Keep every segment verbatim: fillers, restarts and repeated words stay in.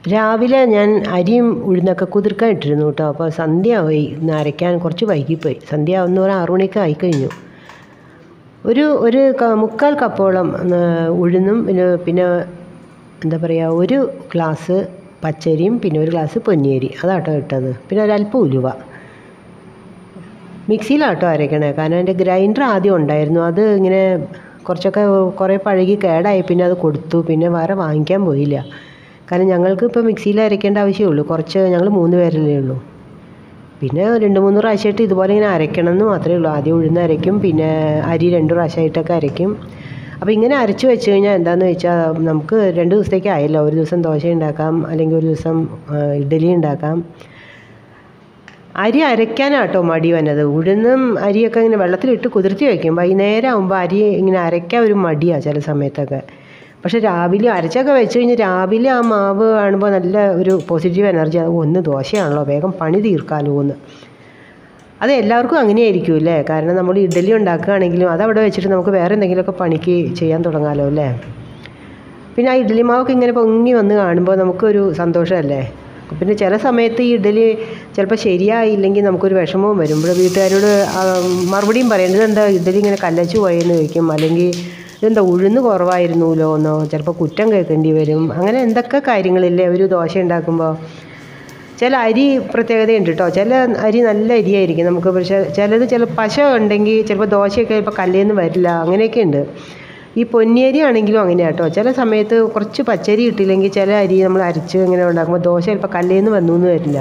രാവിലെ ഞാൻ അരിയും ഉഴുന്നൊക്കെ കുതിർക്കാൻ ഇട്ടിരുന്നു കേട്ടോ. അപ്പോൾ സന്ധ്യയായി, ഇന്ന് അരയ്ക്കാൻ കുറച്ച് വൈകിപ്പോയി. സന്ധ്യ ആവുന്ന പറഞ്ഞാൽ ആറു മണിയൊക്കെ ആയിക്കഴിഞ്ഞു. ഒരു ഒരു മുക്കാൽ കപ്പോളം ഉഴുന്നും പിന്നെ പിന്നെ എന്താ പറയുക, ഒരു ഗ്ലാസ് പച്ചരിയും പിന്നെ ഒരു ഗ്ലാസ് പൊന്നിയരി അതാട്ടോ ഇട്ടത്. പിന്നെ ഒരല്പം ഉലുവ. മിക്സിയിലാട്ടോ അരയ്ക്കണേ, കാരണം എൻ്റെ ഗ്രൈൻഡർ ആദ്യം ഉണ്ടായിരുന്നു. അത് ഇങ്ങനെ കുറച്ചൊക്കെ കുറേ പഴകി കേടായി, പിന്നെ അത് കൊടുത്തു. പിന്നെ വേറെ വാങ്ങിക്കാൻ പോയില്ല, കാരണം ഞങ്ങൾക്ക് ഇപ്പോൾ മിക്സിയിൽ അരയ്ക്കേണ്ട ആവശ്യമേ കുറച്ച്, ഞങ്ങൾ മൂന്ന് പേരല്ലേ ഉള്ളൂ. പിന്നെ രണ്ട് മൂന്ന് പ്രാവശ്യമായിട്ട് ഇതുപോലെ ഇങ്ങനെ അരയ്ക്കണം എന്ന് മാത്രമേ ഉള്ളൂ. ആദ്യം ഉഴുന്ന് അരയ്ക്കും, പിന്നെ അരി രണ്ട് പ്രാവശ്യമായിട്ടൊക്കെ അരയ്ക്കും. അപ്പോൾ ഇങ്ങനെ അരച്ച് വെച്ച് കഴിഞ്ഞാൽ എന്താണെന്ന് വെച്ചാൽ നമുക്ക് രണ്ട് ദിവസത്തേക്ക് ആയല്ലോ. ഒരു ദിവസം ദോശ ഉണ്ടാക്കാം, അല്ലെങ്കിൽ ഒരു ദിവസം ഇഡ്ഡലി ഉണ്ടാക്കാം. അരി അരയ്ക്കാനാട്ടോ മടി വന്നത്. ഉഴുന്നും അരിയൊക്കെ ഇങ്ങനെ വെള്ളത്തിലിട്ട് കുതിർത്തി വയ്ക്കും. വൈകുന്നേരം ആകുമ്പോൾ അരി ഇങ്ങനെ അരയ്ക്കാൻ ഒരു മടിയാണ് ചില സമയത്തൊക്കെ. പക്ഷെ രാവിലെ അരച്ചൊക്കെ വെച്ച് കഴിഞ്ഞാൽ രാവിലെ ആ മാവ് കാണുമ്പോൾ നല്ല ഒരു പോസിറ്റീവ് എനർജി. അത് ഒന്ന് ദോശയാണല്ലോ, വേഗം പണി തീർക്കാമല്ലോ എന്ന്. അത് എല്ലാവർക്കും അങ്ങനെയായിരിക്കും അല്ലേ, കാരണം നമ്മൾ ഇഡ്ഡലി ഉണ്ടാക്കുകയാണെങ്കിലും അതവിടെ വെച്ചിട്ട് നമുക്ക് വേറെ എന്തെങ്കിലുമൊക്കെ പണിക്ക് ചെയ്യാൻ തുടങ്ങാമല്ലോ അല്ലേ. പിന്നെ ആ ഇഡ്ഡലി മാവൊക്കെ ഇങ്ങനെ പൊങ്ങി വന്ന് കാണുമ്പോൾ നമുക്കൊരു സന്തോഷമല്ലേ. പിന്നെ ചില സമയത്ത് ഈ ഇഡ്ഡലി ചിലപ്പോൾ ശരിയായില്ലെങ്കിൽ നമുക്കൊരു വിഷമവും വരും. ഇവിടെ വീട്ടുകാരോട് മറുപടിയും പറയേണ്ടത് എന്താ ഇഡ്ഡലി ഇങ്ങനെ കല്ലച്ചു പോയെന്ന് ചോദിക്കും, അല്ലെങ്കിൽ ഇതെന്താ ഉഴുന്ന് കുറവായിരുന്നല്ലോ എന്നോ ചിലപ്പോൾ കുറ്റം കേൾക്കേണ്ടി വരും. അങ്ങനെ എന്തൊക്കെ കാര്യങ്ങളില്ലേ ഒരു ദോശ ഉണ്ടാക്കുമ്പോൾ. ചില അരി പ്രത്യേകതയുണ്ട് കേട്ടോ. ചില അരി നല്ല അരിയായിരിക്കും നമുക്ക്, പക്ഷേ ചിലത് ചില പശ ഉണ്ടെങ്കിൽ ചിലപ്പോൾ ദോശയൊക്കെ ചിലപ്പോൾ കല്ലേന്ന് വരില്ല, അങ്ങനെയൊക്കെ ഉണ്ട്. ഈ പൊന്നിയരി ആണെങ്കിലും അങ്ങനെയാണ് കേട്ടോ. ചില സമയത്ത് കുറച്ച് പച്ചരി ഇട്ടില്ലെങ്കിൽ ചില അരി നമ്മൾ അരച്ച് ഇങ്ങനെ ഉണ്ടാക്കുമ്പോൾ ദോശ ചിലപ്പോൾ കല്ലേന്ന് വന്നു എന്ന് വരില്ല.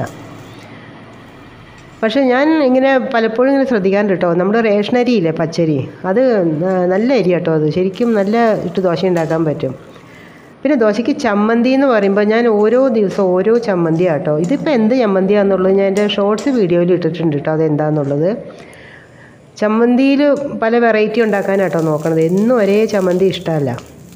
പക്ഷേ ഞാൻ ഇങ്ങനെ പലപ്പോഴും ഇങ്ങനെ ശ്രദ്ധിക്കാറുണ്ട് കേട്ടോ. നമ്മുടെ റേഷനരി ഇല്ലേ പച്ചരി, അത് നല്ല അരി കേട്ടോ. അത് ശരിക്കും നല്ല ഇട്ട് ദോശ ഉണ്ടാക്കാൻ പറ്റും. പിന്നെ ദോശയ്ക്ക് ചമ്മന്തി എന്ന് പറയുമ്പോൾ ഞാൻ ഓരോ ദിവസവും ഓരോ ചമ്മന്തിയാണ് കേട്ടോ. ഇതിപ്പോൾ എന്ത് ചമ്മന്തിയാണെന്നുള്ളത് ഞാൻ എൻ്റെ ഷോർട്സ് വീഡിയോയിൽ ഇട്ടിട്ടുണ്ട് കേട്ടോ, അതെന്താണെന്നുള്ളത്. ചമ്മന്തിയിൽ പല വെറൈറ്റി ഉണ്ടാക്കാനാട്ടോ നോക്കണത്. എന്നും ഒരേ ചമ്മന്തി ഇഷ്ടമല്ല.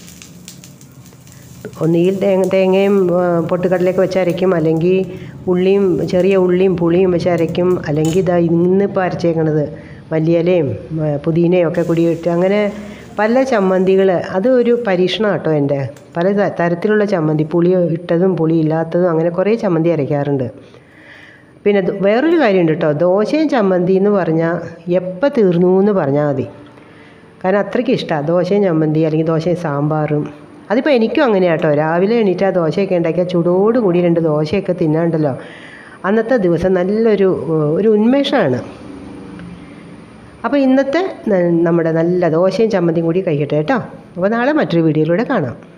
ഒന്നുകിൽ തേങ്ങ തേങ്ങയും പൊട്ടുകടലയൊക്കെ വെച്ച് അരയ്ക്കും, അല്ലെങ്കിൽ ഉള്ളിയും ചെറിയ ഉള്ളിയും പുളിയും വെച്ച് അരയ്ക്കും, അല്ലെങ്കിൽ ഇതാ ഇന്നിപ്പോൾ അരച്ചേക്കണത് മല്ലിയിലയും പുതിനയും ഒക്കെ കൂടി ഇട്ട് അങ്ങനെ പല ചമ്മന്തികൾ. അത് ഒരു പരീക്ഷണം കേട്ടോ എൻ്റെ. പല തരത്തിലുള്ള ചമ്മന്തി, പുളി ഇട്ടതും പുളി ഇല്ലാത്തതും അങ്ങനെ കുറേ ചമ്മന്തി അരയ്ക്കാറുണ്ട്. പിന്നെ വേറൊരു കാര്യമുണ്ട് കേട്ടോ, ദോശയും ചമ്മന്തി എന്ന് പറഞ്ഞാൽ എപ്പോൾ തീർന്നു എന്ന് പറഞ്ഞാൽ മതി, കാരണം അത്രയ്ക്ക് ഇഷ്ടമാണ് ദോശയും ചമ്മന്തി, അല്ലെങ്കിൽ ദോശയും സാമ്പാറും. അതിപ്പോൾ എനിക്കും അങ്ങനെയാണ് കേട്ടോ. രാവിലെ എണീറ്റ് ആ ദോശയൊക്കെ ഉണ്ടാക്കിയാൽ ചൂടോട് കൂടി രണ്ട് ദോശയൊക്കെ തിന്നാണ്ടല്ലോ, അന്നത്തെ ദിവസം നല്ലൊരു ഒരു ഉന്മേഷമാണ്. അപ്പോൾ ഇന്നത്തെ നമ്മുടെ നല്ല ദോശയും ചമ്മന്തിയും കൂടി കഴിക്കട്ടെ കേട്ടോ. അപ്പോൾ നാളെ മറ്റൊരു വീഡിയോയിലൂടെ കാണാം.